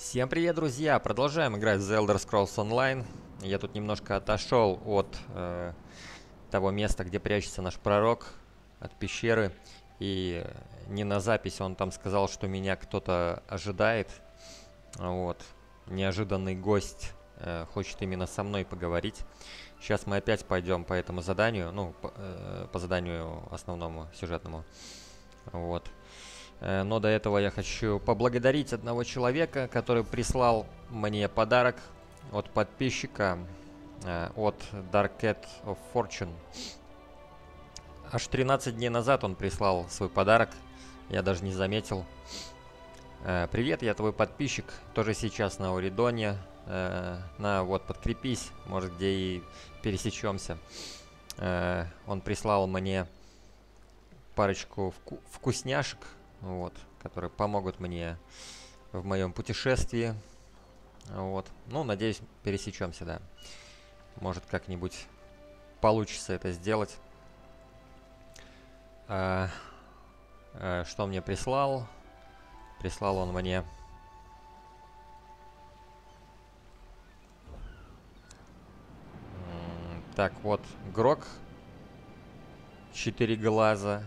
Всем привет, друзья! Продолжаем играть в The Elder Scrolls Online. Я тут немножко отошел от того места, где прячется наш пророк, от пещеры. И не на запись он там сказал, что меня кто-то ожидает. Вот. Неожиданный гость хочет именно со мной поговорить. Сейчас мы опять пойдем по этому заданию, ну, по заданию основному, сюжетному. Вот. Но до этого я хочу поблагодарить одного человека, который прислал мне подарок от подписчика, от Dark Cat of Fortune. Аж 13 дней назад он прислал свой подарок, я даже не заметил. Привет, я твой подписчик, тоже сейчас на Оридоне. Вот, подкрепись, может, где и пересечемся. Он прислал мне парочку вкусняшек, вот, которые помогут мне в моем путешествии. Вот. Ну, надеюсь, пересечемся, да. Может, как-нибудь получится это сделать. Что мне прислал? Прислал он мне так, вот, Грок. 4 глаза.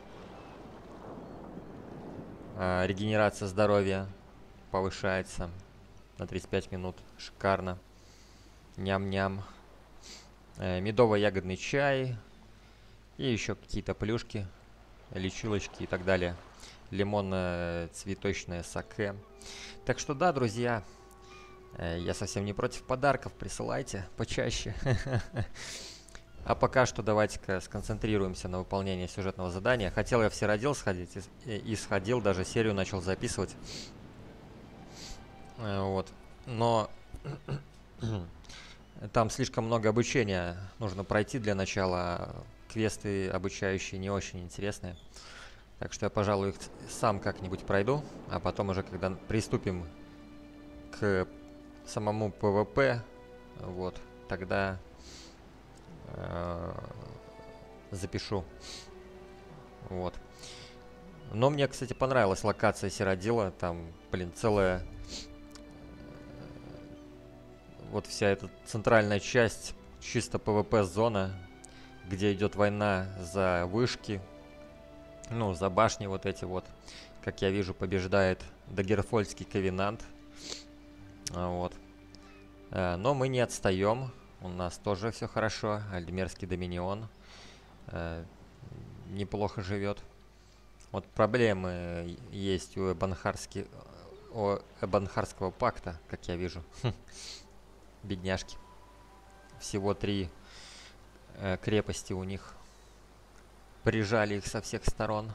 Регенерация здоровья повышается на 35 минут. Шикарно. Ням-ням. Медово-ягодный чай. И еще какие-то плюшки, лечилочки и так далее. Лимонно-цветочное саке. Так что да, друзья, я совсем не против подарков. Присылайте почаще. А пока что давайте-ка сконцентрируемся на выполнении сюжетного задания. Хотел я в Сиродил сходить и сходил, даже серию начал записывать. Вот. Но там слишком много обучения нужно пройти для начала. Квесты обучающие не очень интересные. Так что я, пожалуй, их сам как-нибудь пройду. А потом уже, когда приступим к самому ПВП, вот, тогда запишу. Вот. Но мне, кстати, понравилась локация Сиродила. Там, блин, целая вот вся эта центральная часть, чисто ПВП-зона, где идет война за вышки, ну, за башни вот эти вот. Как я вижу, побеждает Дагерфольдский Ковенант. Вот. Но мы не отстаем. У нас тоже все хорошо. Альдмерский Доминион неплохо живет. Вот проблемы есть у Эбанхарского пакта, как я вижу. Бедняжки. Всего 3 крепости у них. Прижали их со всех сторон.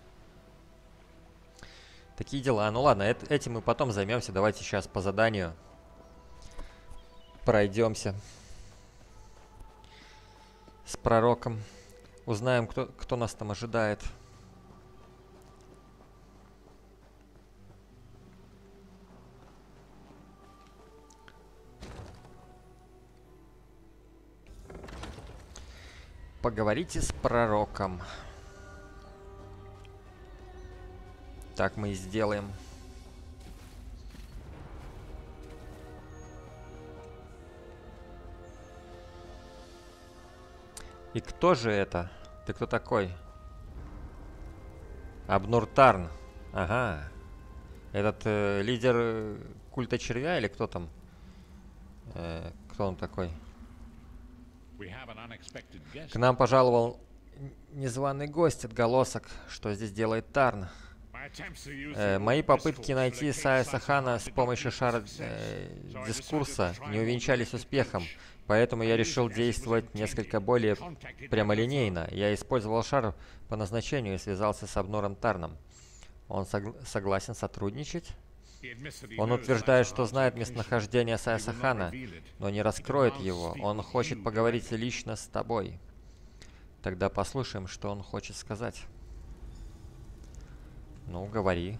Такие дела. Ну ладно, этим мы потом займемся. Давайте сейчас по заданию пройдемся с пророком. Узнаем, кто нас там ожидает. Поговорите с пророком. Так мы и сделаем. И кто же это? Ты кто такой? Абнуртарн. Ага. Этот лидер культа червя или кто там? Кто он такой? К нам пожаловал незваный гость, отголосок. Что здесь делает Тарн? Мои попытки найти Саяса Хана с помощью шара дискурса не увенчались успехом, поэтому я решил действовать несколько более прямолинейно. Я использовал шар по назначению и связался с Абнуром Тарном. Он согласен сотрудничать? Он утверждает, что знает местонахождение Саяса Хана, но не раскроет его. Он хочет поговорить лично с тобой. Тогда послушаем, что он хочет сказать. Ну, говори.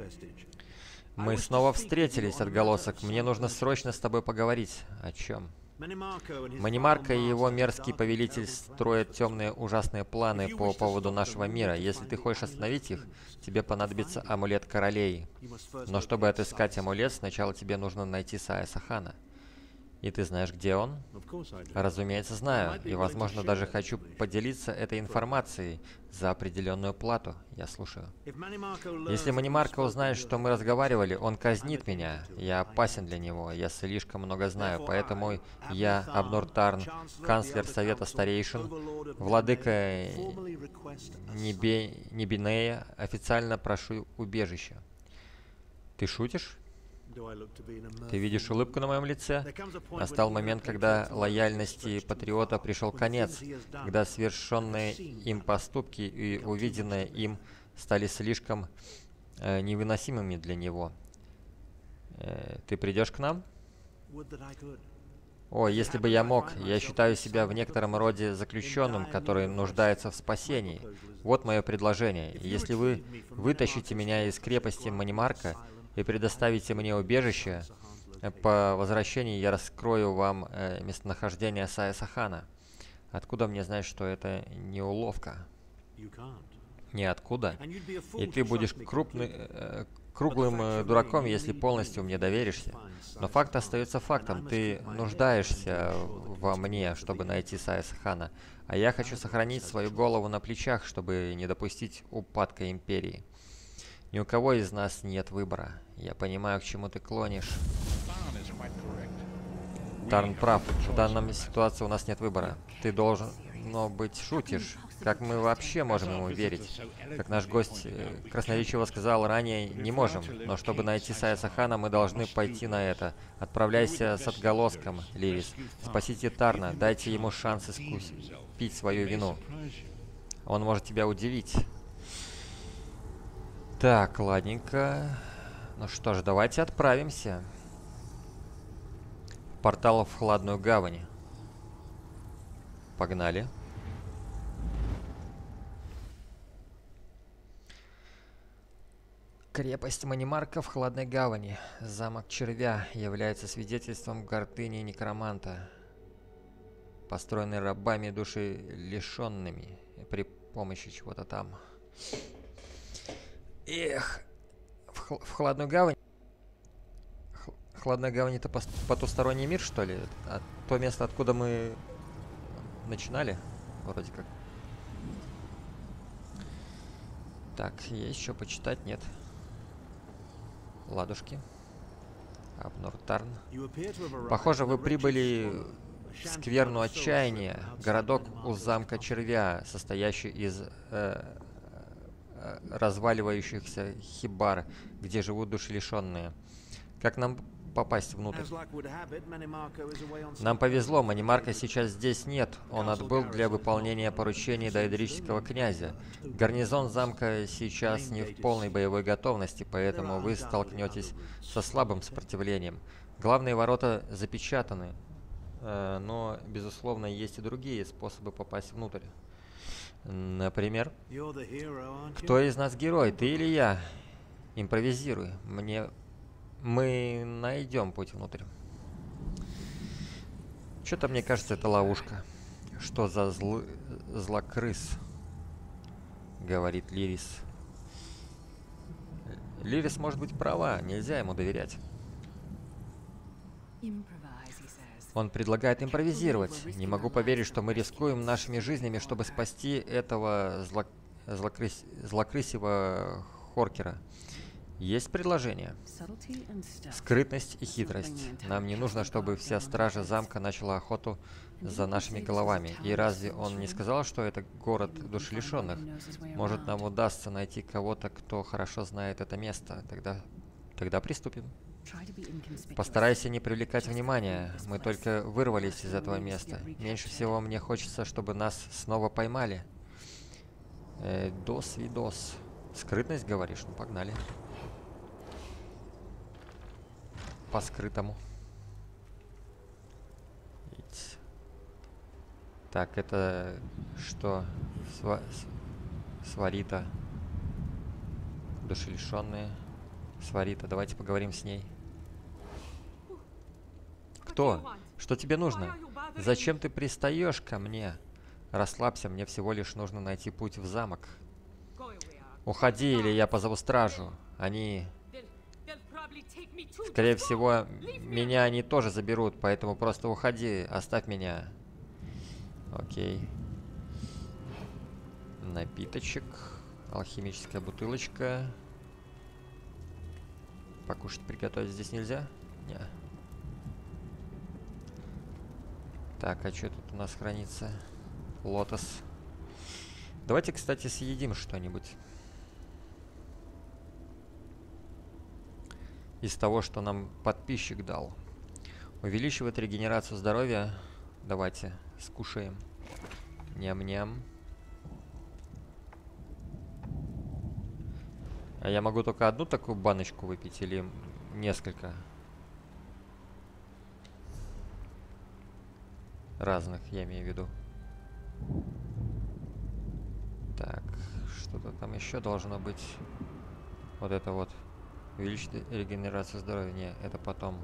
Мы снова встретились, отголосок. Мне нужно срочно с тобой поговорить. О чем? Манимарко и его мерзкий повелитель строят темные ужасные планы по поводу нашего мира. Если ты хочешь остановить их, тебе понадобится амулет королей. Но чтобы отыскать амулет, сначала тебе нужно найти Сая Сахана. И ты знаешь, где он? Разумеется, знаю. И, возможно, даже хочу поделиться этой информацией за определенную плату. Я слушаю. Если Манимарко узнает, что мы разговаривали, он казнит меня. Я опасен для него. Я слишком много знаю. Поэтому я, Абнур Тарн, канцлер Совета Старейшин, владыка Небинея, официально прошу убежища. Ты шутишь? Ты видишь улыбку на моем лице? Настал момент, когда лояльности патриота пришел конец, когда совершенные им поступки и увиденное им стали слишком невыносимыми для него. Ты придешь к нам? О, если бы я мог, я считаю себя в некотором роде заключенным, который нуждается в спасении. Вот мое предложение. Если вы вытащите меня из крепости Манимарко и предоставите мне убежище, по возвращении я раскрою вам местонахождение Сая Сахана. Откуда мне знать, что это не уловка? Ниоткуда. И ты будешь круглым дураком, если полностью мне доверишься. Но факт остается фактом. Ты нуждаешься во мне, чтобы найти Сая Сахана. А я хочу сохранить свою голову на плечах, чтобы не допустить упадка Империи. Ни у кого из нас нет выбора. Я понимаю, к чему ты клонишь. Тарн прав. В данной ситуации у нас нет выбора. Ты должен, но быть, шутишь. Как мы вообще можем ему верить? Как наш гость красноречиво сказал ранее, не можем. Но чтобы найти Сая Сахана, мы должны пойти на это. Отправляйся с отголоском, Лирис. Спасите Тарна. Дайте ему шанс искупить свою вину. Он может тебя удивить. Так, ладненько. Ну что ж, давайте отправимся. Портал в Хладную Гавань. Погнали. Крепость Манимарко в Хладной Гавани. Замок Червя является свидетельством гордыни некроманта, построенный рабами души лишенными при помощи чего-то там. Эх, в Хладную Гавань? Хладная Гавань — это потусторонний мир, что ли? А то место, откуда мы начинали? Вроде как. Так, есть еще почитать? Нет. Ладушки. Абнур Тарн. Похоже, вы прибыли в скверну отчаяния. Городок у замка Червя, состоящий из разваливающихся хибар, где живут души лишенные. Как нам попасть внутрь? Нам повезло, Манимарко сейчас здесь нет. Он отбыл для выполнения поручений доэдрического князя. Гарнизон замка сейчас не в полной боевой готовности, поэтому вы столкнетесь со слабым сопротивлением. Главные ворота запечатаны, но, безусловно, есть и другие способы попасть внутрь. Например, кто из нас герой, ты или я? Импровизируй. Мы найдем путь внутрь. Что-то мне кажется, это ловушка. Что за злокрыс? Говорит Лирис. Лирис может быть права, нельзя ему доверять. Он предлагает импровизировать. Не могу поверить, что мы рискуем нашими жизнями, чтобы спасти этого злокрысего Хоркера. Есть предложение? Скрытность и хитрость. Нам не нужно, чтобы вся стража замка начала охоту за нашими головами. И разве он не сказал, что это город души лишенных? Может, нам удастся найти кого-то, кто хорошо знает это место. Тогда приступим. Постарайся не привлекать внимания. Мы только вырвались из этого места. Меньше всего мне хочется, чтобы нас снова поймали. Дос-видос. Скрытность, говоришь? Ну, погнали. По скрытому. Так, это что? Сварита. Душелишенные. Сварита, давайте поговорим с ней. Кто? Что тебе нужно? Зачем ты пристаешь ко мне? Расслабься, мне всего лишь нужно найти путь в замок. Уходи, или я позову стражу. Они... Скорее всего, меня они тоже заберут, поэтому просто уходи, оставь меня. Окей. Напиточек. Алхимическая бутылочка. Покушать, приготовить здесь нельзя? Не. Так, а что тут у нас хранится? Лотос. Давайте, кстати, съедим что-нибудь. Из того, что нам подписчик дал. Увеличивает регенерацию здоровья. Давайте скушаем. Ням-ням. А я могу только одну такую баночку выпить или несколько разных, я имею в виду. Так, что-то там еще должно быть. Вот это вот. Увеличить регенерацию здоровья. Не, это потом.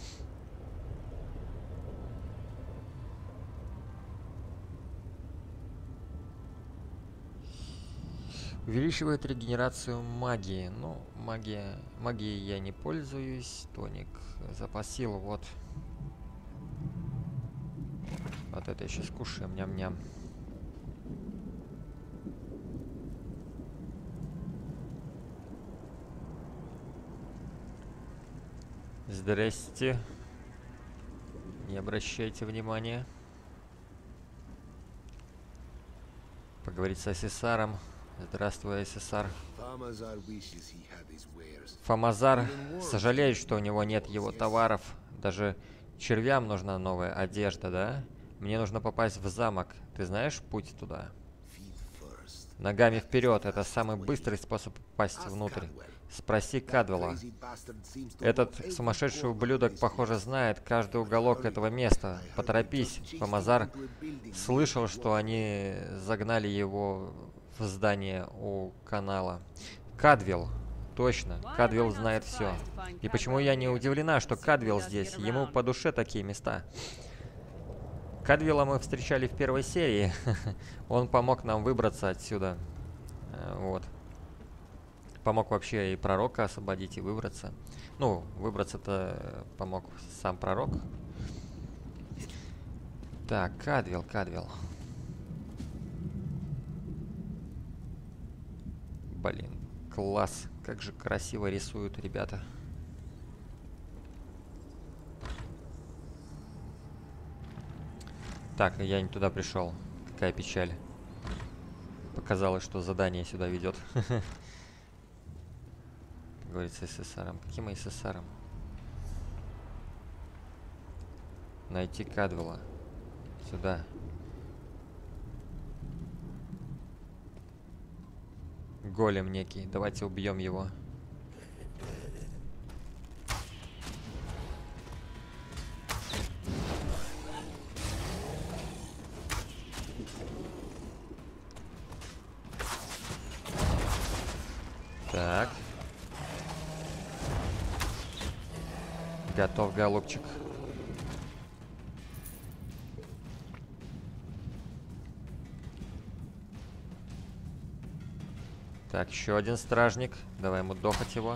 Увеличивает регенерацию магии. Ну, магией я не пользуюсь. Тоник. Запас сил, вот. Вот это еще скушаем. Ням-ням. Здрасте. Не обращайте внимания. Поговорить с Асесаром. Здравствуй, Асесар. Фамазар сожалеет, что у него нет его товаров. Даже червям нужна новая одежда, да? Мне нужно попасть в замок. Ты знаешь путь туда? Ногами вперед. Это самый быстрый способ попасть внутрь. Спроси Кадвела. Этот сумасшедший ублюдок, похоже, знает каждый уголок этого места. Поторопись, Фамазар слышал, что они загнали его в здание у канала. Кадвел. Точно, Кадвел знает все. И почему я не удивлена, что Кадвел здесь? Ему по душе такие места. Кадвела мы встречали в первой серии. Он помог нам выбраться отсюда. Вот. Помог вообще и пророка освободить, и выбраться. Ну, выбраться-то помог сам пророк. Так, Кадвел. Блин, класс. Как же красиво рисуют ребята. Так, я не туда пришел. Какая печаль. Показалось, что задание сюда ведет. Говорит с Асесаром. Каким Асесаром? Найти Кадвела. Сюда. Голем некий. Давайте убьем его. Так. Готов, голубчик. Так, еще один стражник. Давай ему дохать его.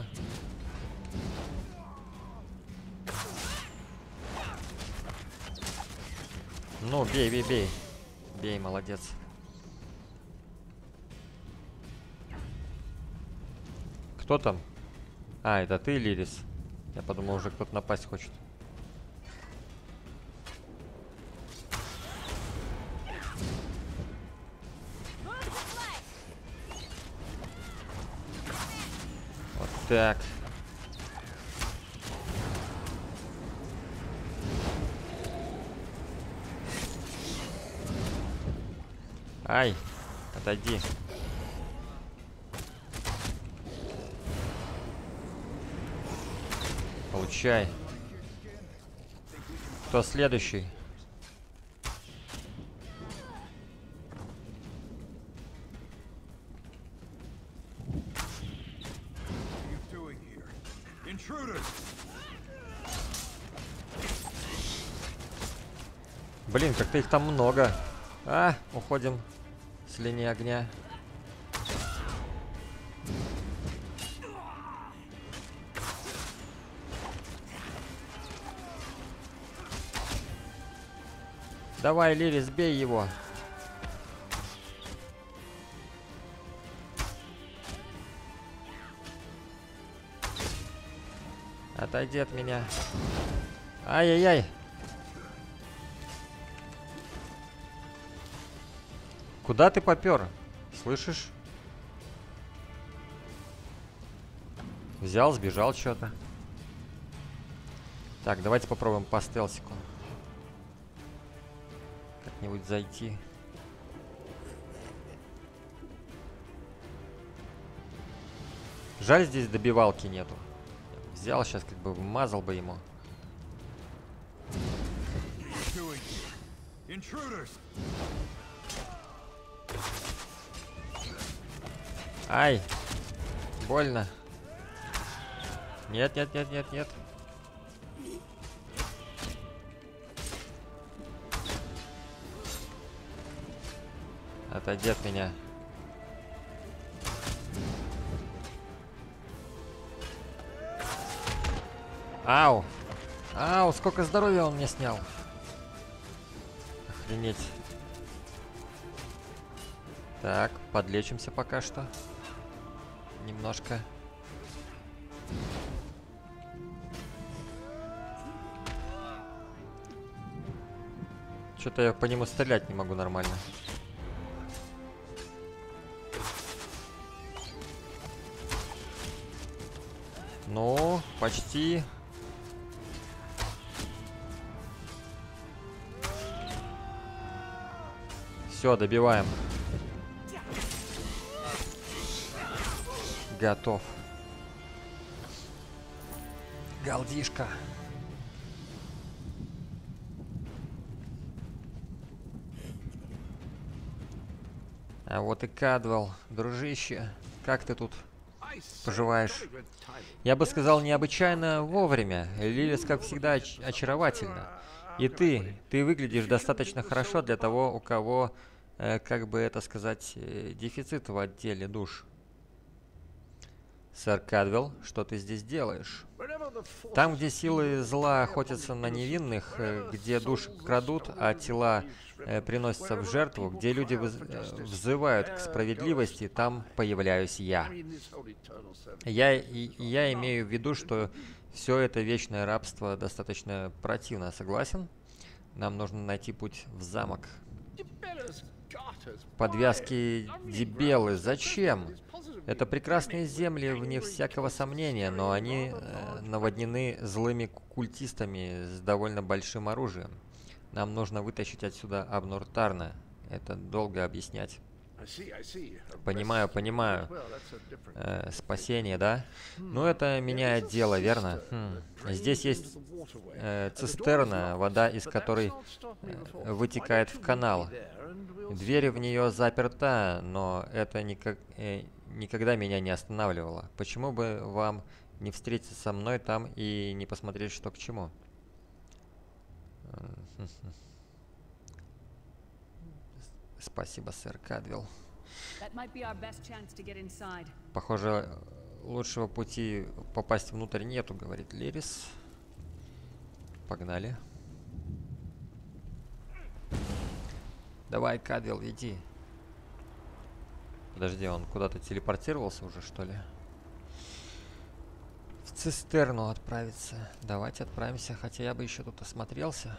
Ну, бей, бей, бей. Бей, молодец. Кто там? А, это ты, Лирис. Я подумал, уже кто-то напасть хочет. Вот так. Ай, отойди. Получай. Кто следующий? Блин, как-то их там много. Уходим с линии огня. Давай, Лири, сбей его. Отойди от меня. Ай-яй-яй. Куда ты попер? Слышишь? Взял, сбежал что-то. Так, давайте попробуем по стелсику. Как-нибудь зайти. Жаль, здесь добивалки нету. Взял сейчас, как бы вмазал бы ему. Ай! Больно. Нет, нет, нет, нет, нет. Отойди от меня. Ау! Ау, сколько здоровья он мне снял. Охренеть. Так, подлечимся пока что. Немножко. Что-то я по нему стрелять не могу нормально. Ну, почти. Все, добиваем. Готов. Галдишка. А вот и Кадвелл, дружище. Как ты тут поживаешь? Я бы сказал, необычайно вовремя. Лилис, как всегда, очаровательна. И ты выглядишь достаточно хорошо для того, у кого, как бы это сказать, дефицит в отделе душ. Сэр Кадвелл, что ты здесь делаешь? Там, где силы зла охотятся на невинных, где душ крадут, а тела приносятся в жертву, где люди взывают к справедливости, там появляюсь я. Я имею в виду, что все это вечное рабство достаточно противно. Согласен? Нам нужно найти путь в замок. Подвязки Дибеллы. Зачем? Это прекрасные земли, вне всякого сомнения, но они наводнены злыми культистами с довольно большим оружием. Нам нужно вытащить отсюда Абнур Тарна. Это долго объяснять. Понимаю, понимаю. Спасение, да? Ну, это меняет дело, верно? Здесь есть цистерна, вода из которой вытекает в канал. Дверь в нее заперта, но это никогда меня не останавливало. Почему бы вам не встретиться со мной там и не посмотреть, что к чему? Спасибо, сэр Кадвелл. Похоже, лучшего пути попасть внутрь нету, говорит Лирис. Погнали. Давай, Кадвелл, иди. Подожди, он куда-то телепортировался уже, что ли? В цистерну отправиться. Давайте отправимся, хотя я бы еще тут осмотрелся.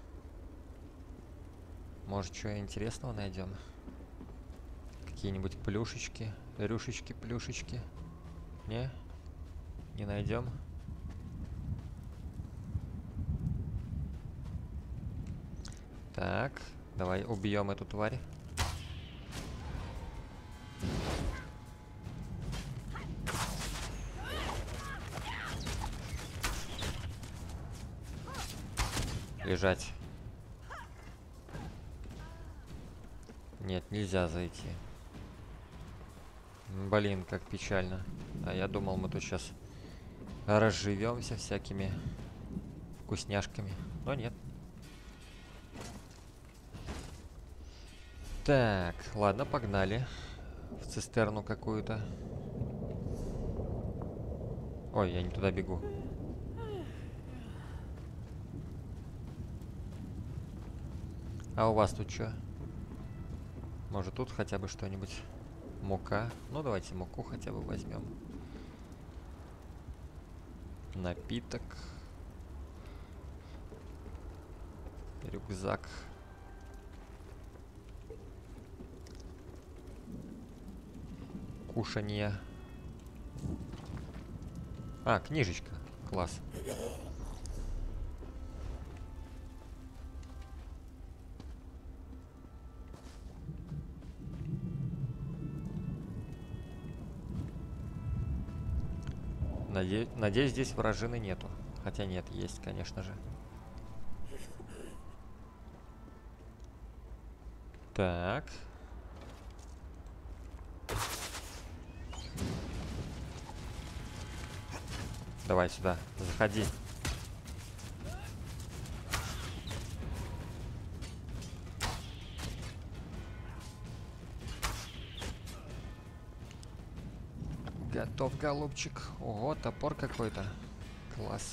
Может, что интересного найдем? Какие-нибудь плюшечки, рюшечки, плюшечки. Не? Не найдем? Так, давай убьем эту тварь. Лежать. Нет, нельзя зайти. Блин, как печально. А я думал, мы тут сейчас разживемся всякими вкусняшками. Но нет. Так, ладно, погнали. В цистерну какую-то. Ой, я не туда бегу. А у вас тут что? Может, тут хотя бы что-нибудь? Мука. Ну, давайте муку хотя бы возьмем. Напиток. Рюкзак. Кушанье. А, книжечка. Класс. Надеюсь, здесь вражины нету. Хотя нет, есть, конечно же. Так. Давай сюда, заходи. Готов, голубчик. Ого, топор какой-то. Класс.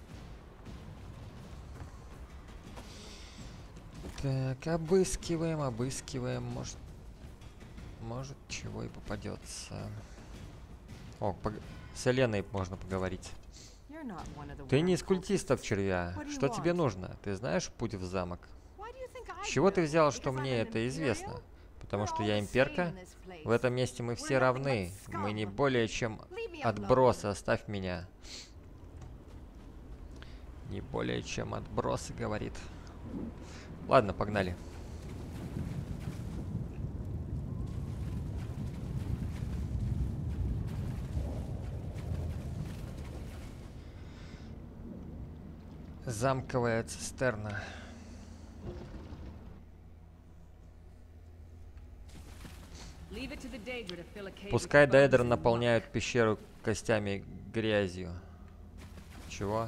Так, обыскиваем, обыскиваем. Может, чего и попадется. О, с Еленой можно поговорить. Ты не из культистов, червя. Что тебе нужно? Ты знаешь путь в замок? С чего ты взял, что мне это известно? Потому что я имперка? В этом месте мы все равны. Мы не более чем отбросы. Оставь меня. Не более чем отбросы, говорит. Ладно, погнали. Замковая цистерна. Пускай Дейдра наполняют пещеру костями грязью. Чего?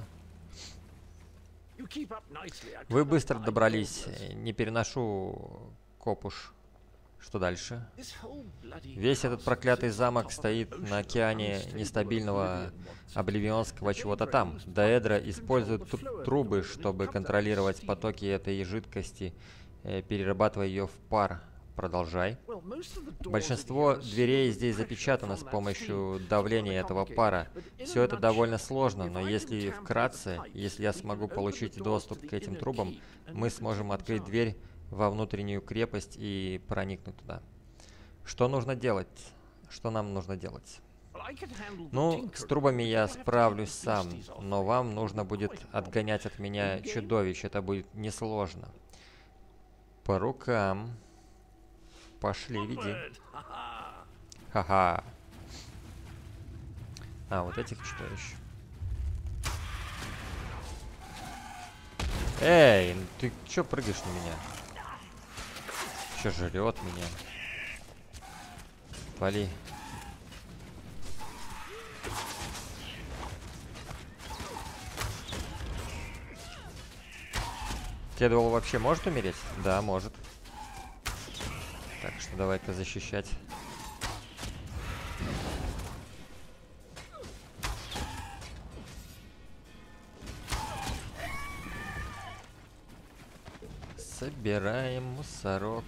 Вы быстро добрались. Не переношу копуш. Что дальше? Весь этот проклятый замок стоит на океане нестабильного обливионского чего-то там. Даэдра использует трубы, чтобы контролировать потоки этой жидкости, перерабатывая ее в пар. Продолжай. Большинство дверей здесь запечатано с помощью давления этого пара. Все это довольно сложно, но если вкратце, если я смогу получить доступ к этим трубам, мы сможем открыть дверь во внутреннюю крепость и проникнуть туда. Что нужно делать? Что нам нужно делать? Ну, с трубами я справлюсь сам, но вам нужно будет отгонять от меня чудовищ. Это будет несложно. По рукам. Пошли, веди. Ха-ха. А, вот этих чудовищ. Эй, ты чё прыгаешь на меня? Чё жрет меня? Вали. Кедвелл вообще может умереть? Да, может. Так что давай-ка защищать. Собираем мусорок.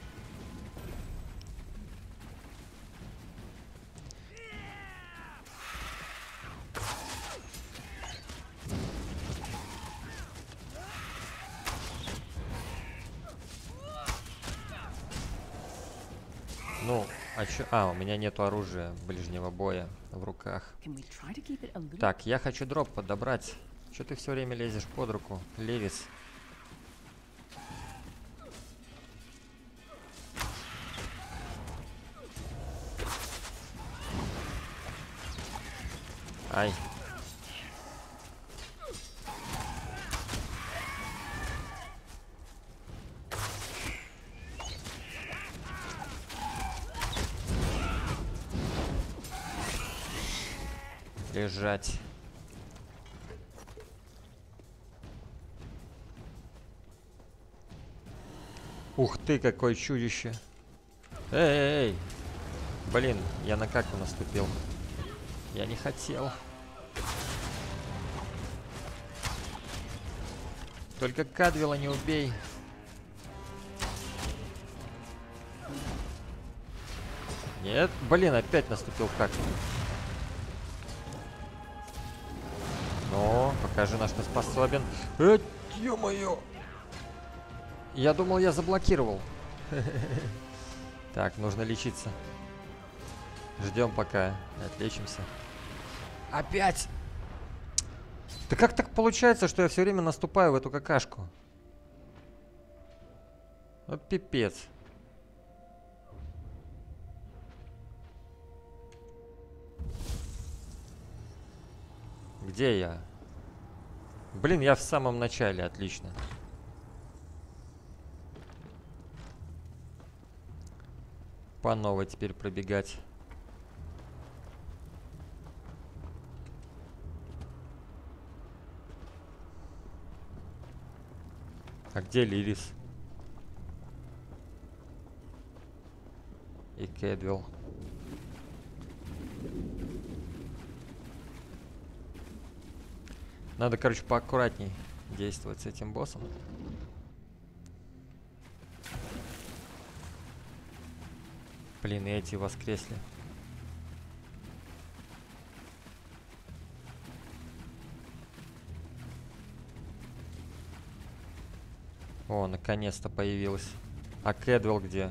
Ну, а чё? А, у меня нету оружия ближнего боя в руках. Так, я хочу дроп подобрать. Чё ты все время лезешь под руку, Левис? Ай. Лежать. Ух ты, какое чудище. Эй, эй, эй. Блин, я на каку наступил. Я не хотел. Только Кадвела не убей. Нет, блин, опять наступил как. Ну, покажи, на что способен. Ё-моё! Я думал, я заблокировал. Так, нужно лечиться. Ждем пока отлечимся. Опять! Да как так получается, что я все время наступаю в эту какашку? Вот пипец. Где я? Блин, я в самом начале, отлично. По новой теперь пробегать. А где Лирис? И Кэдвелл. Надо, короче, поаккуратней действовать с этим боссом. Блин, и эти воскресли. О, наконец-то появилась. А Кэдвелл где?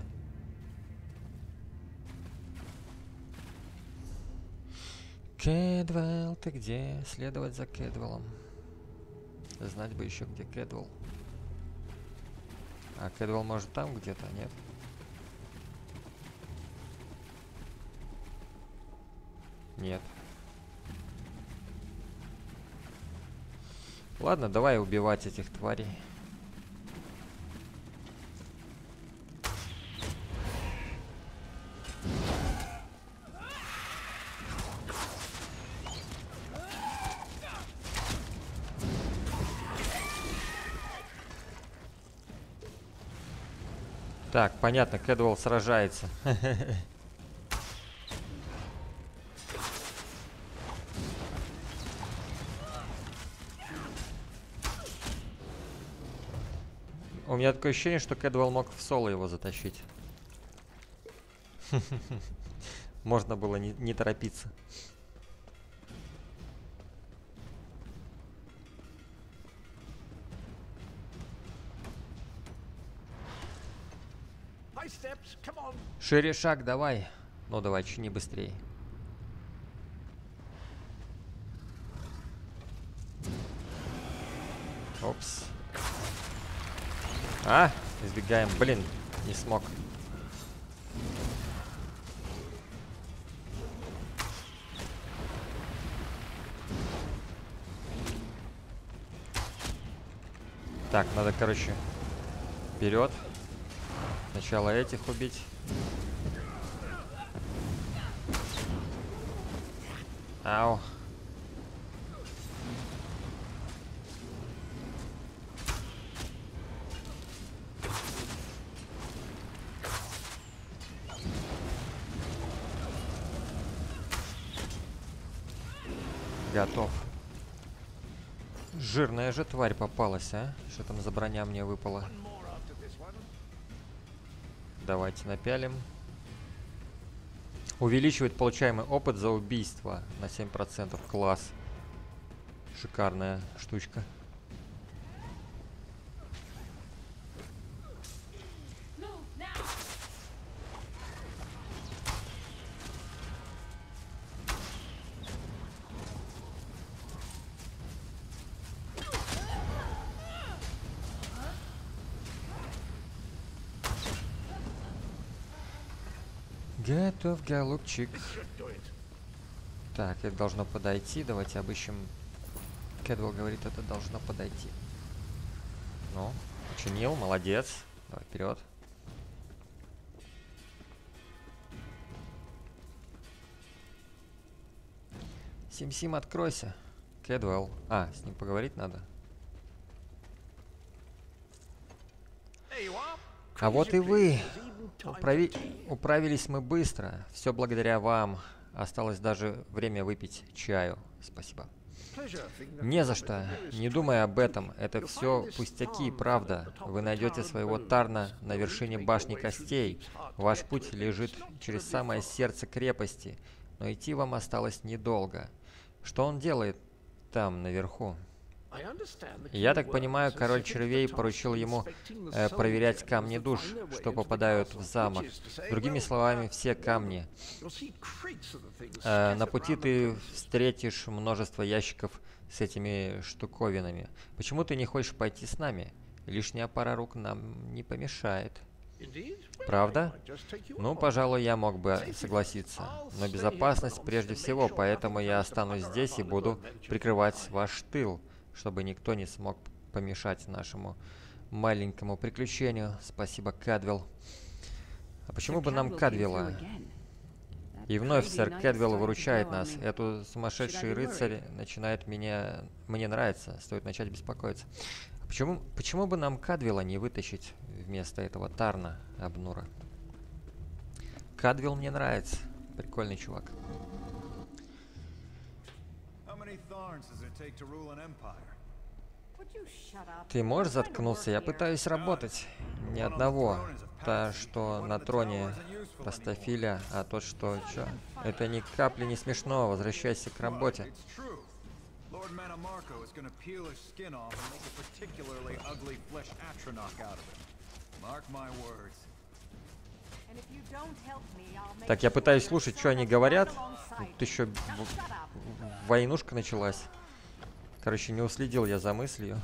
Кэдвелл, ты где? Следовать за Кэдвеллом. Знать бы еще, где Кэдвелл. А Кэдвелл может там где-то, нет? Нет. Ладно, давай убивать этих тварей. Так, понятно, Кэдвелл сражается. У меня такое ощущение, что Кэдвелл мог в соло его затащить. Можно было не торопиться. Шире шаг, давай. Ну давай, чини быстрее. Опс. А, избегаем. Блин, не смог. Так, надо, короче, вперед. Сначала этих убить. Ау. Готов. Жирная же тварь попалась, а? Что там за броня мне выпала? Давайте напялим. Увеличивает получаемый опыт за убийство на 7%. Класс. Шикарная штучка. Готов, голубчик. Так, это должно подойти. Давайте обыщем. Кэдвелл говорит, это должно подойти. Ну, починил, молодец. Давай вперед. Сим-Сим, откройся. Кэдвелл. А, с ним поговорить надо. А вот и вы. Управились мы быстро. Все благодаря вам. Осталось даже время выпить чаю. Спасибо. Не за что. Не думай об этом. Это все пустяки, правда. Вы найдете своего Тарна на вершине башни костей. Ваш путь лежит через самое сердце крепости. Но идти вам осталось недолго. Что он делает там, наверху? Я так понимаю, король червей поручил ему проверять камни душ, что попадают в замок. Другими словами, все камни. На пути ты встретишь множество ящиков с этими штуковинами. Почему ты не хочешь пойти с нами? Лишняя пара рук нам не помешает. Правда? Ну, пожалуй, я мог бы согласиться. Но безопасность прежде всего, поэтому я останусь здесь и буду прикрывать ваш тыл, чтобы никто не смог помешать нашему маленькому приключению. Спасибо, Кадвелл. А почему бы нам Кадвелла? И вновь сэр Кадвелл выручает нас. Эту сумасшедший рыцарь начинает мне нравится. Стоит начать беспокоиться. А почему бы нам Кадвелла не вытащить вместо этого Тарна Абнура? Кадвелл мне нравится. Прикольный чувак. Ты можешь заткнуться? Я пытаюсь работать. Ни одного. Та, что на троне простофиля, а тот, что... Чё? Это ни капли не смешно. Возвращайся к работе. Так, я пытаюсь слушать, что они говорят. Тут еще войнушка началась. Короче, не уследил я за мыслью.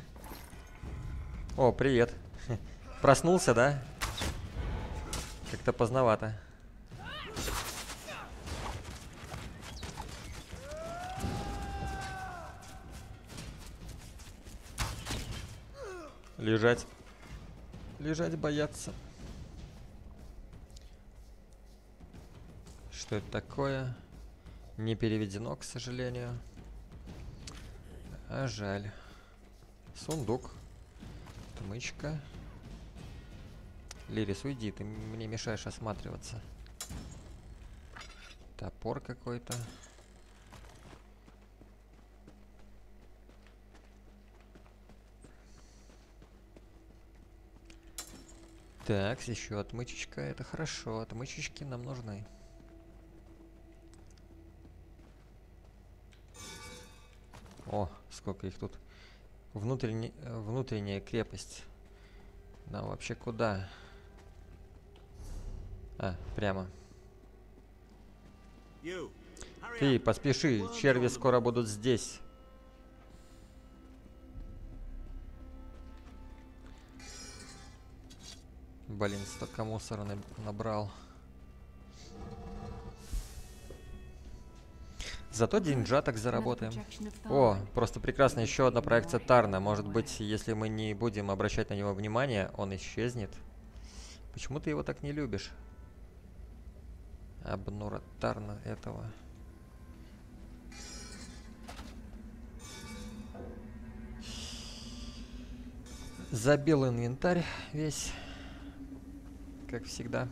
О, привет. Проснулся, да? Как-то поздновато. Лежать. Лежать бояться. Что это такое? Не переведено, к сожалению. А жаль. Сундук. Отмычка. Лирис, уйди, ты мне мешаешь осматриваться. Топор какой-то. Так, еще отмычечка. Это хорошо. Отмычечки нам нужны. О, сколько их тут. Внутренняя крепость. Нам вообще куда? А, прямо. Ты, поспеши, черви скоро будут здесь. Блин, столько мусора набрал. Зато деньжаток заработаем. О, просто прекрасно. Еще одна проекция Тарна. Может быть, если мы не будем обращать на него внимания, он исчезнет. Почему ты его так не любишь? Абнура Тарна этого. Забил инвентарь весь. Как всегда.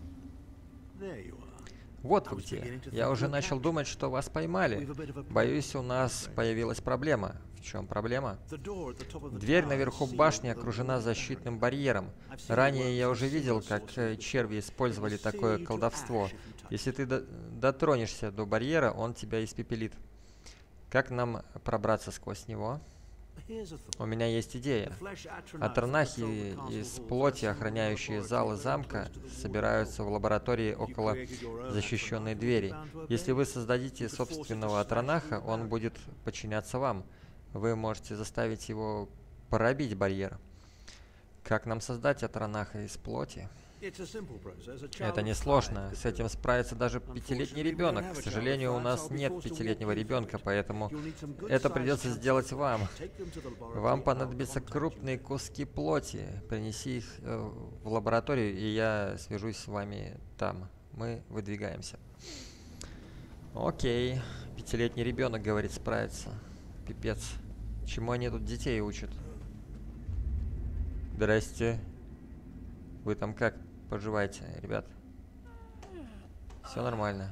Вот вы где. Я уже начал думать, что вас поймали. Боюсь, у нас появилась проблема. В чем проблема? Дверь наверху башни окружена защитным барьером. Ранее я уже видел, как черви использовали такое колдовство. Если ты дотронешься до барьера, он тебя испепелит. Как нам пробраться сквозь него? У меня есть идея. Атранахи из плоти, охраняющие залы замка, собираются в лаборатории около защищенной двери. Если вы создадите собственного Атранаха, он будет подчиняться вам. Вы можете заставить его пробить барьер. Как нам создать Атранаха из плоти? Это несложно. С этим справится даже 5-летний ребенок. К сожалению, у нас нет 5-летнего ребенка, поэтому это придется сделать вам. Вам понадобятся крупные куски плоти. Принеси их в лабораторию, и я свяжусь с вами там. Мы выдвигаемся. Окей. 5-летний ребенок, говорит, справится. Пипец. Чему они тут детей учат? Здрасте. Вы там как поживаете, ребят? Все нормально.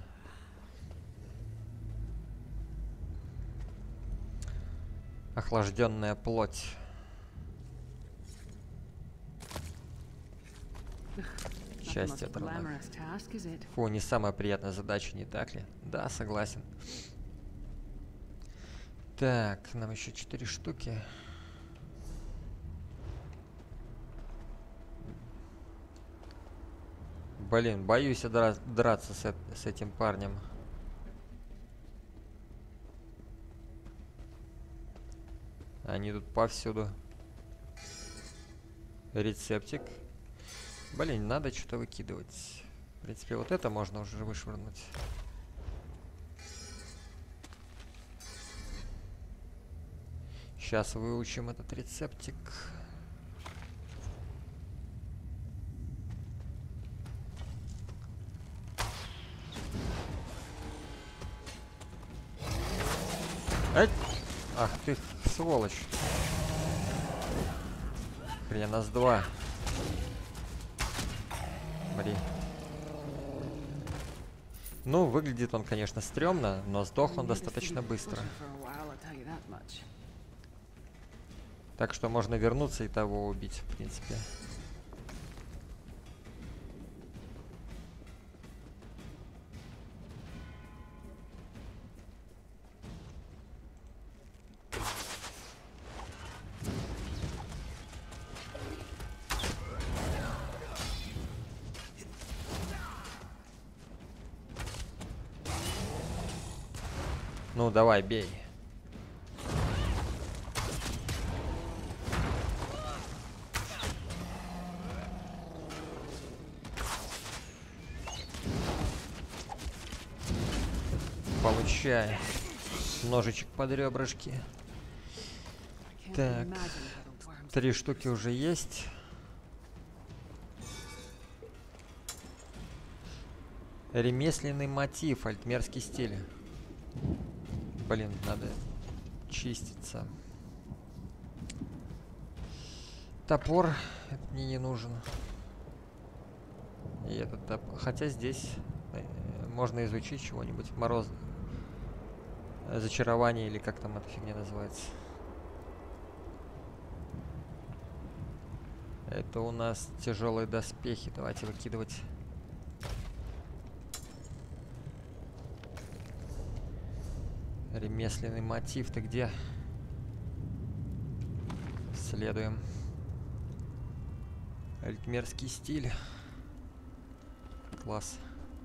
Охлажденная плоть. Часть этого. Фу, не самая приятная задача, не так ли? Да, согласен. Так, нам еще 4 штуки. Блин, боюсь я драться с этим парнем. Они тут повсюду. Рецептик. Блин, надо что-то выкидывать. В принципе, вот это можно уже вышвырнуть. Сейчас выучим этот рецептик. Эй! Ах ты, сволочь. Хрен, нас два. Смотри. Ну, выглядит он, конечно, стрёмно, но сдох он достаточно быстро. Так что можно вернуться и того убить, в принципе. Ну, давай, бей. Получай. Ножичек под ребрышки. Так. 3 штуки уже есть. Ремесленный мотив, альтмерский стиль. Блин, надо чиститься. Топор. Это мне не нужен. И этот топор. Хотя здесь можно изучить чего-нибудь. Мороз. Зачарование или как там эта фигня называется. Это у нас тяжелые доспехи. Давайте выкидывать. Ремесленный мотив, ты где? Следуем. Альтмерский стиль. Класс.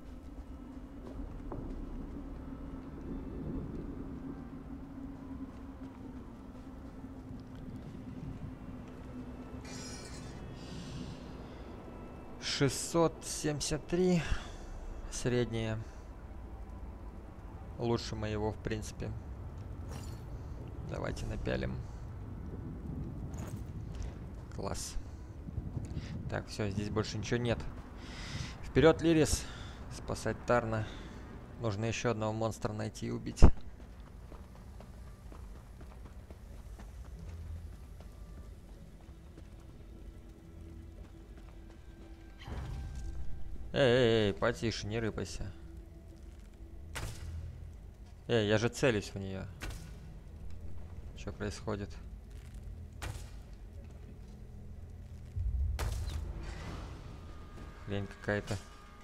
$673. Среднее. Лучше моего, в принципе. Давайте напялим. Класс. Так, все, здесь больше ничего нет. Вперед, Лирис. Спасать Тарна. Нужно еще одного монстра найти и убить. Эй, потише, не рыпайся. Эй, я же целюсь в нее. Что происходит? Лень какая-то.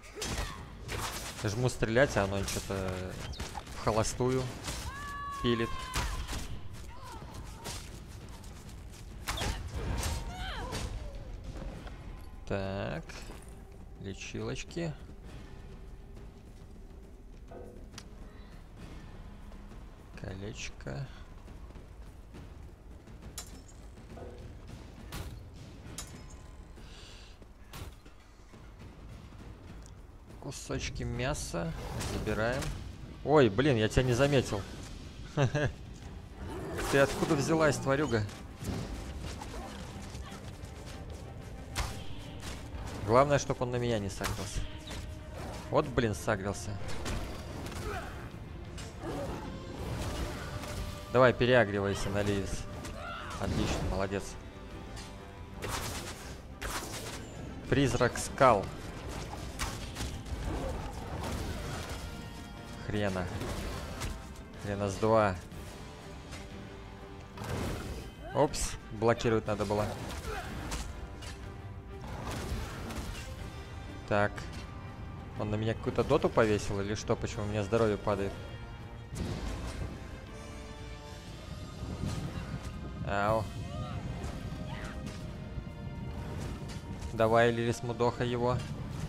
Жму стрелять, а оно что-то в холостую пилит. Так. Лечилочки. Колечко. Кусочки мяса. Забираем. Ой, блин, я тебя не заметил. Ты откуда взялась, тварюга? Главное, чтобы он на меня не сагрился. Вот, блин, сагрился. Давай, переагривайся на Лирис. Отлично, молодец. Призрак скал. Хрена. Хрена с два. Опс, блокировать надо было. Так. Он на меня какую-то доту повесил или что? Почему у меня здоровье падает? Ау. Давай, Лирис, мудоха его.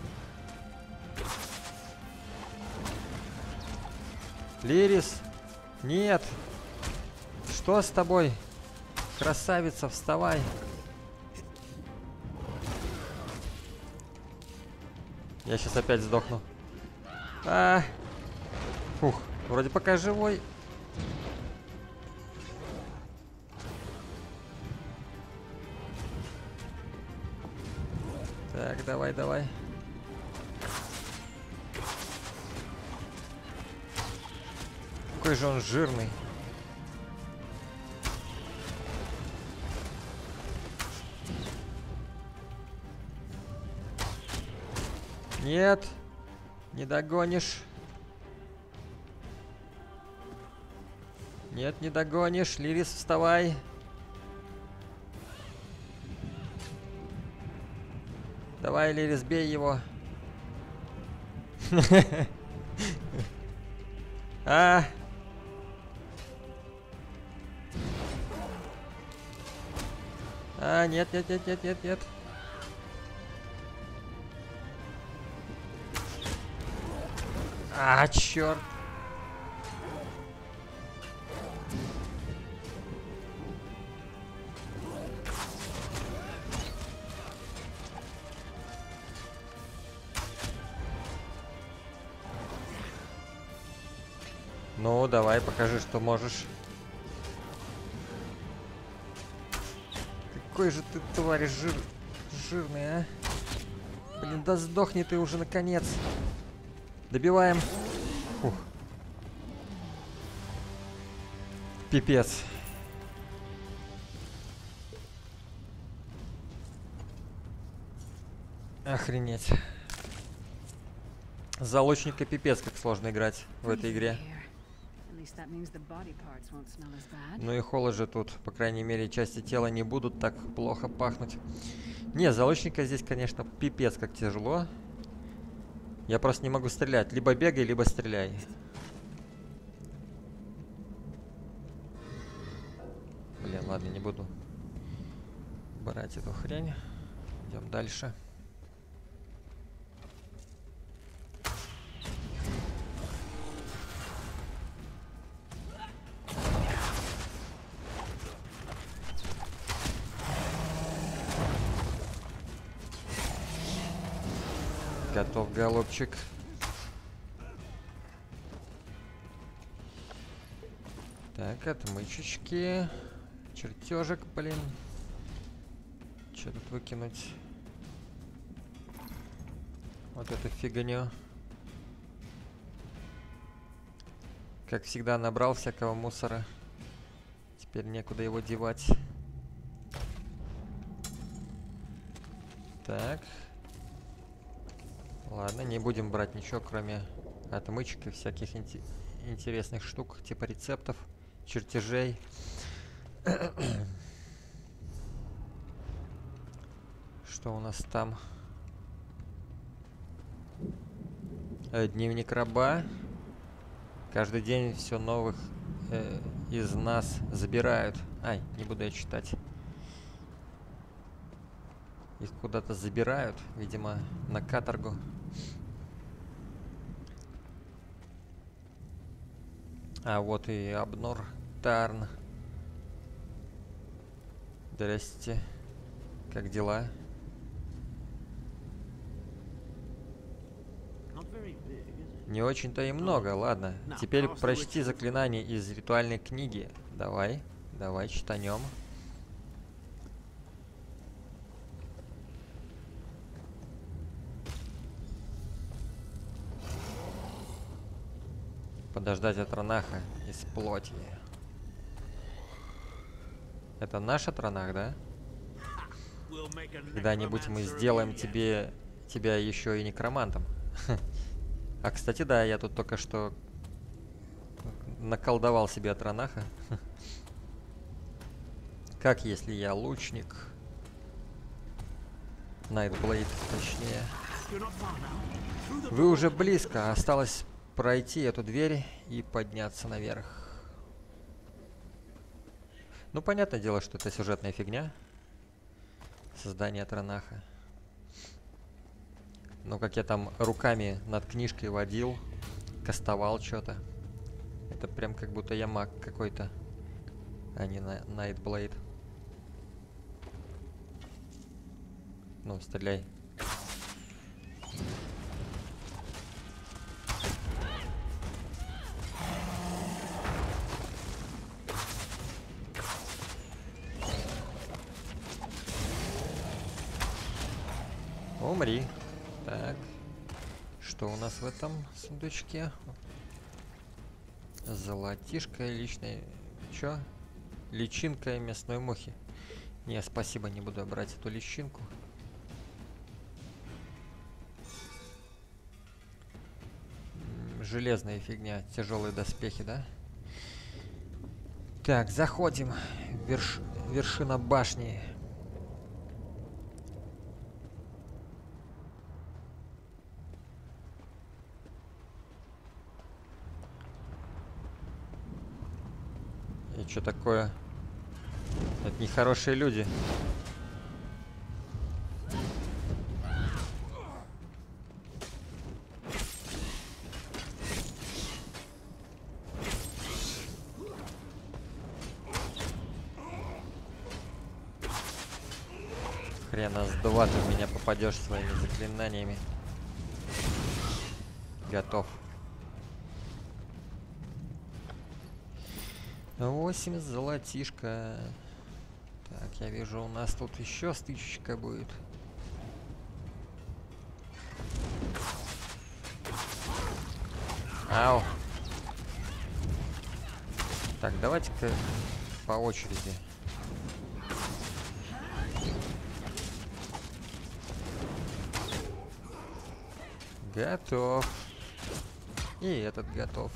Лирис! Нет! Что с тобой? Красавица, вставай! Я сейчас опять сдохну. Фух, вроде пока живой. Так, давай, давай. Какой же он жирный. Нет, не догонишь. Нет, не догонишь. Лирис, вставай. Давай, Лирис, бей его. Нет, нет, нет, нет, нет, нет. Черт. Ну, давай, покажи, что можешь. Какой же ты, тварь, жирный, а? Блин, да сдохни ты уже, наконец. Добиваем. Фух. Пипец. Охренеть. Залочника пипец, как сложно играть в этой игре. Ну и холод же тут, по крайней мере, части тела не будут так плохо пахнуть. Не, залочника здесь, конечно, пипец как тяжело. Я просто не могу стрелять. Либо бегай, либо стреляй. Блин, ладно, не буду брать эту хрень. Идем дальше. Готов, голубчик. Так, отмычечки. Чертежик, блин. Что тут выкинуть? Вот эту фигню. Как всегда, набрал всякого мусора. Теперь некуда его девать. Так. Ладно, не будем брать ничего, кроме отмычек и всяких интересных штук, типа рецептов, чертежей. Что у нас там? Дневник раба. Каждый день все новых из нас забирают. Ай, не буду я читать. Их куда-то забирают, видимо, на каторгу. А вот и Абнор Тарн. Здрасте. Как дела? Не очень-то и много, ладно. Теперь прочти заклинание из ритуальной книги. Давай, давай, читанем. Подождать от Ранаха из плоти. Это наш Атранах, да? Когда-нибудь мы сделаем тебя еще и некромантом. А, кстати, да, я тут только что наколдовал себе от Ранаха. Как если я лучник? Найтблейд, точнее. Вы уже близко. Осталось пройти эту дверь и подняться наверх. Ну, понятное дело, что это сюжетная фигня. Создание от Ранаха. Ну, как я там руками над книжкой водил, кастовал что-то. Это прям как будто я маг какой-то, а не Найтблейд. Ну, стреляй. Умри. Так. Что у нас в этом сундучке? Золотишко личной... Чё? Личинка мясной мухи. Не, спасибо, не буду брать эту личинку. Железная фигня. Тяжелые доспехи, да? Так, заходим. Вершина башни. И что такое? Это нехорошие люди. Хрена с два ты в меня попадешь своими заклинаниями. Готов. 8 золотишко. Так, я вижу, у нас тут еще стычечка будет. Ау. Так, давайте-ка по очереди. Готов. И этот готов.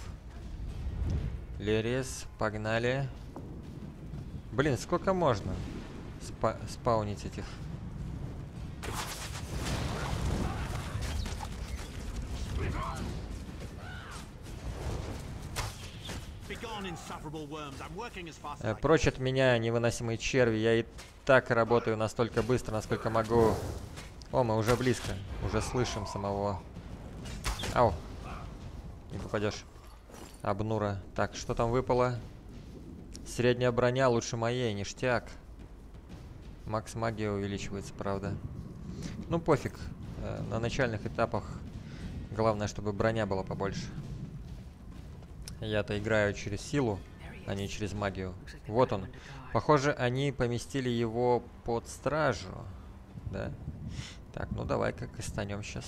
Лерис, погнали. Блин, сколько можно спаунить этих? Прочь от меня, невыносимые черви. Я и так работаю настолько быстро, насколько могу. О, мы уже близко. Уже слышим самого. Ау. Не попадешь. Обнура. Так, что там выпало? Средняя броня лучше моей, ништяк. Макс магия увеличивается, правда. Ну, пофиг. На начальных этапах главное, чтобы броня была побольше. Я-то играю через силу, а не через магию. Вот он. Похоже, они поместили его под стражу. Да? Так, ну давай-ка кастанем сейчас.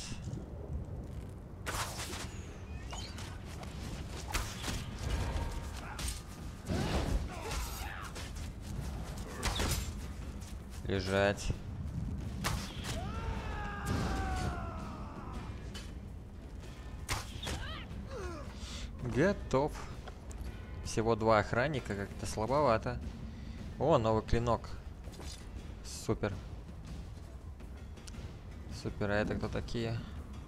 Лежать. Готов. Всего 2 охранника, как-то слабовато. О, новый клинок. Супер. Супер, а это кто такие?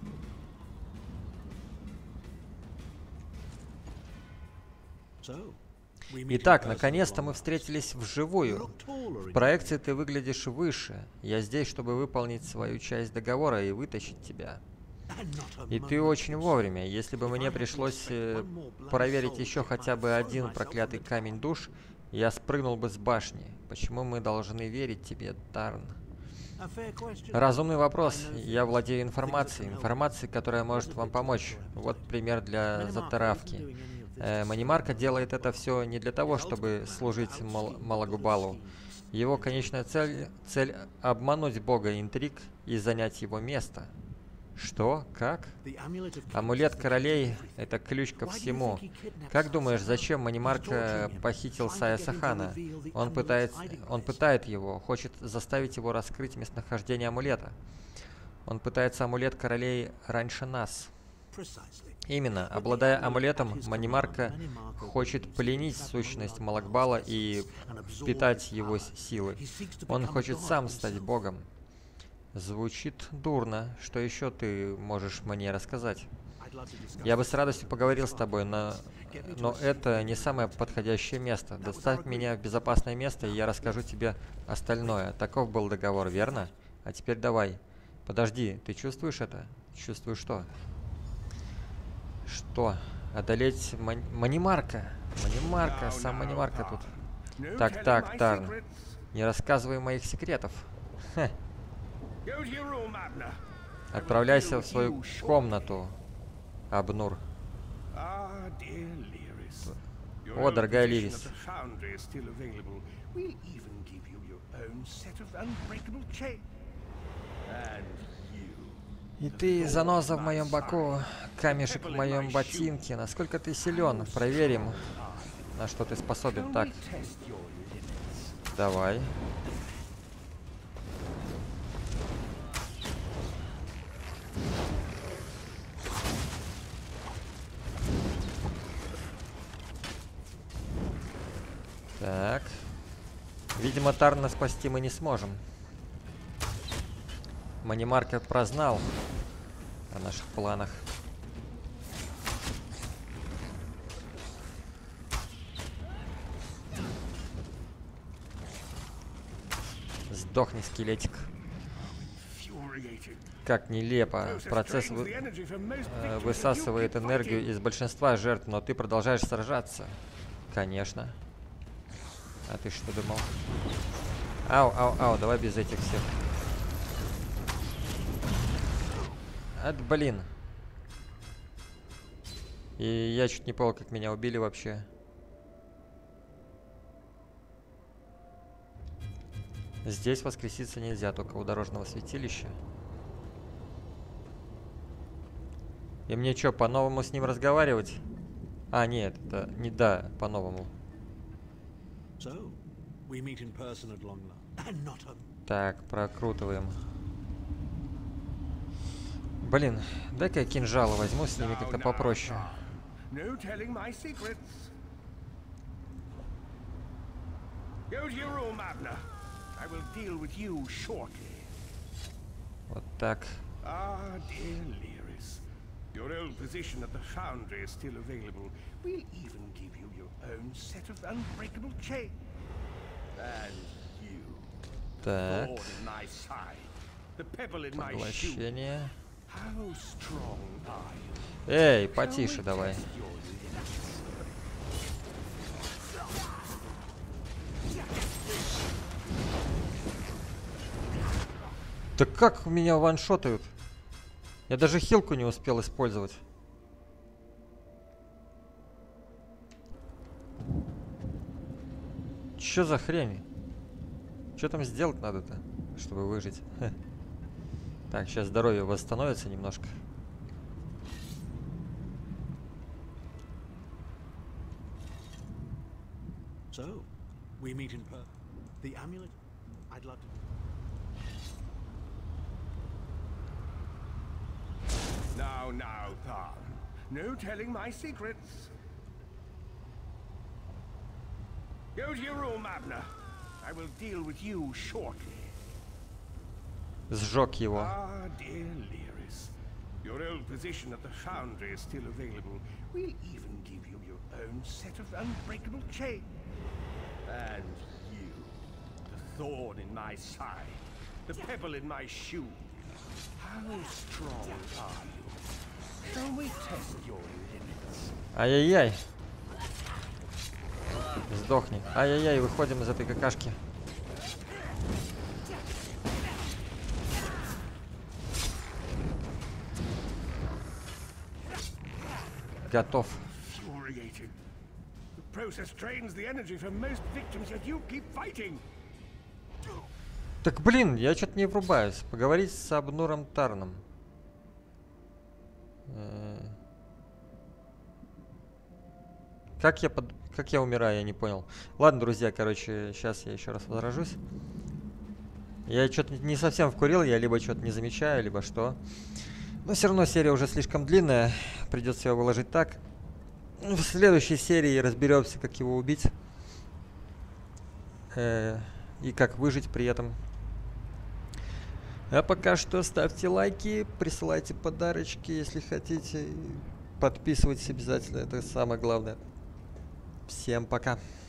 Итак, наконец-то мы встретились вживую. В проекции ты выглядишь выше. Я здесь, чтобы выполнить свою часть договора и вытащить тебя. И ты очень вовремя. Если бы мне пришлось проверить еще хотя бы один проклятый камень душ, я спрыгнул бы с башни. Почему мы должны верить тебе, Тарн? Разумный вопрос. Я владею информацией, которая может вам помочь. Вот пример для затаравки. Манимарка делает это все не для того, чтобы служить Малагубалу. Его конечная цель обмануть бога интриг и занять его место. Что? Как? Амулет королей — это ключ ко всему. Как думаешь, зачем Манимарка похитил Сая Сахана? Он пытает его, хочет заставить его раскрыть местонахождение амулета. Он пытается амулет королей раньше нас. Именно, обладая амулетом, Манимарка хочет пленить сущность Малакбала и впитать его силы. Он хочет сам стать богом. Звучит дурно. Что еще ты можешь мне рассказать? Я бы с радостью поговорил с тобой, но это не самое подходящее место. Доставь меня в безопасное место, и я расскажу тебе остальное. Таков был договор, верно? А теперь давай. Подожди, ты чувствуешь это? Чувствуешь что? Что? Одолеть Манимарка? Манимарка, сам Манимарка тут. Так, Тарн. Не рассказывай моих секретов. Хе. Отправляйся в свою комнату, Абнур. О, дорогая Лирис. И ты, заноза в моем боку, камешек в моем ботинке. Насколько ты силен? Проверим, на что ты способен. Так. Давай. Так. Видимо, Тарна спасти мы не сможем. Манимарка прознал о наших планах. Сдохни, скелетик. Как нелепо. Процесс высасывает энергию из большинства жертв, но ты продолжаешь сражаться. Конечно. А ты что думал? Ау, давай без этих всех. Блин. И я чуть не понял, как меня убили вообще. Здесь воскреситься нельзя, только у дорожного святилища. И мне что, по-новому с ним разговаривать? А, нет, это не да, по-новому. Так, прокрутываем. Блин, дай-ка я кинжалы возьму, с ними как-то попроще. Вот так. Your old position at the foundry is still available. We'll even give you your own set of unbreakable chain. And you, the thorn in my side, the pebble in my shoe. How strong are you? Эй, потише давай. Да как меня ваншотают? Я даже хилку не успел использовать. Чё за хрень? Что там сделать надо-то, чтобы выжить? Так, сейчас здоровье восстановится немножко. So, we meet in person. The amulet. I'd love to. Now, Tarn. No telling my secrets. Go to your room, Abner. I will deal with you shortly. Сжег его. Ah, dear Lyris. Your old position at the foundry is still available. We'll even give you your own set of unbreakable chain. And you, the thorn in my side, the pebble in my shoe. How strong are you? Shall we test your limits? Ай-яй-яй. Сдохни. Ай-яй-яй, выходим из этой какашки. Готов. Так блин, я что-то не врубаюсь. Поговорить с Абнуром Тарном. Как я умираю, я не понял. Ладно, друзья, короче, сейчас я еще раз возражусь. Я что-то не совсем вкурил, я либо что-то не замечаю, либо что. Но все равно серия уже слишком длинная, придется его выложить так. В следующей серии разберемся, как его убить. И как выжить при этом. А пока что ставьте лайки, присылайте подарочки, если хотите. Подписывайтесь обязательно, это самое главное. Всем пока.